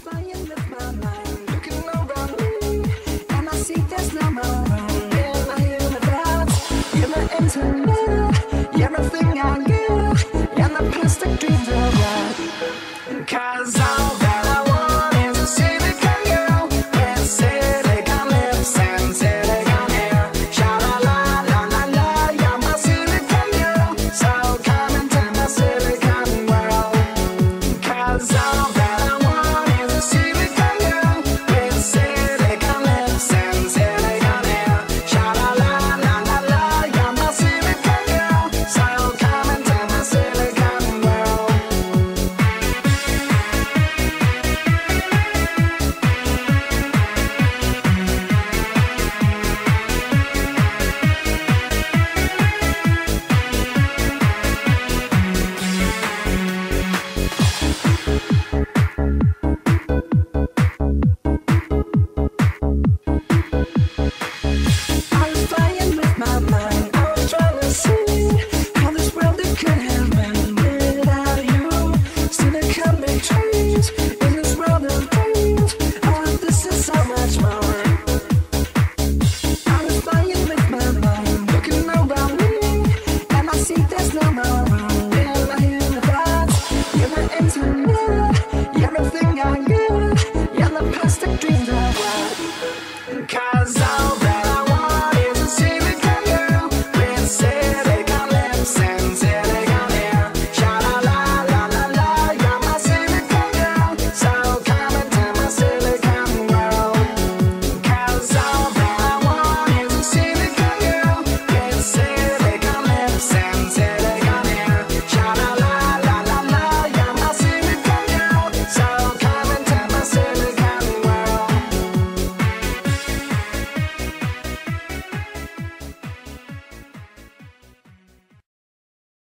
playing with my mind, looking over me, and I see there's no more room in my universe. You're my internet, you're everything I get, you're the plastic dreams of life. 'Cause I'm